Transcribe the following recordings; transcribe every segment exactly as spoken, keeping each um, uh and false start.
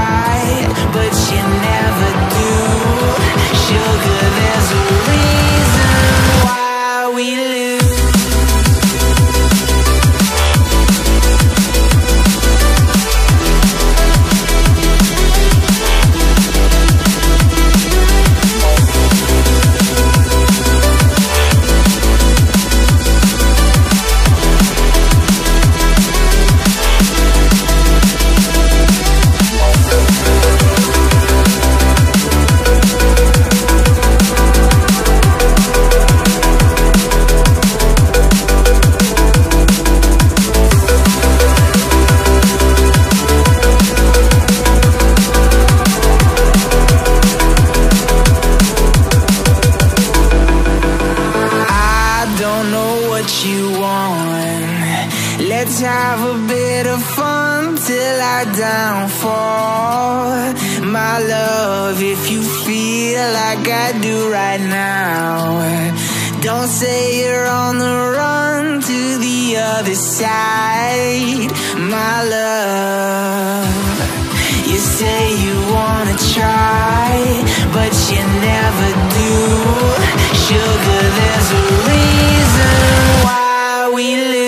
right, but you never do. Sugar, there's a reason why we lose. Let's have a bit of fun till I downfall. My love, if you feel like I do right now, don't say you're on the run to the other side. My love, you say you wanna try, but you never do. Sugar, there's a reason why we lose.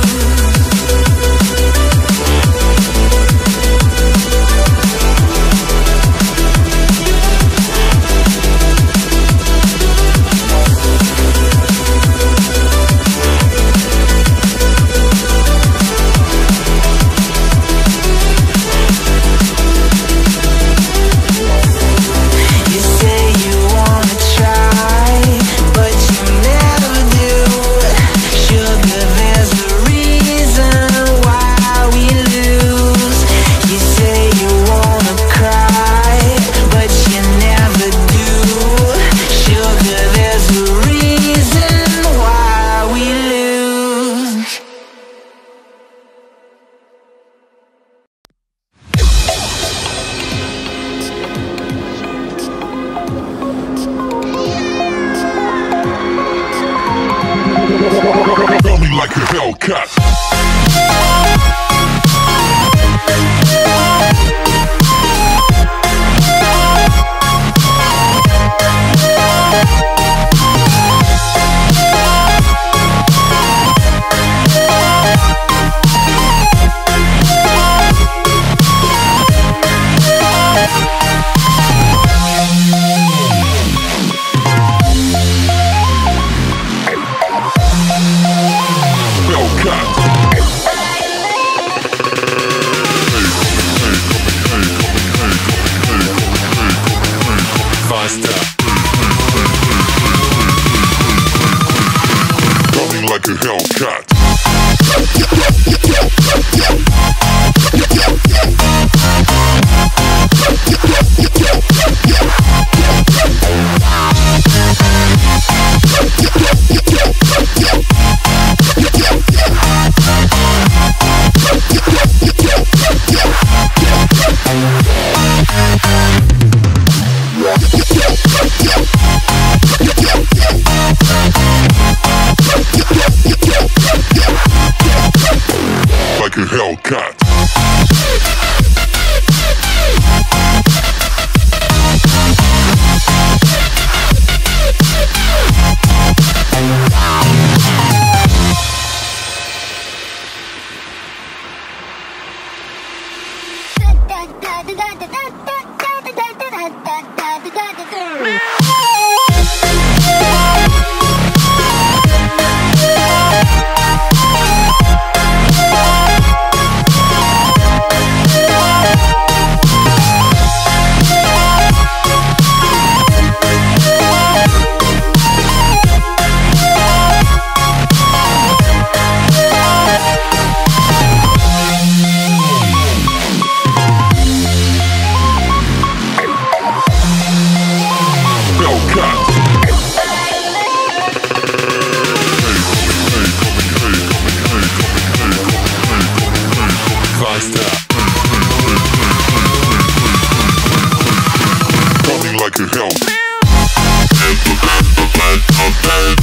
Like a Hellcat. Coming like a Hellcat. Like a Hellcat. Coming like a Hellcat.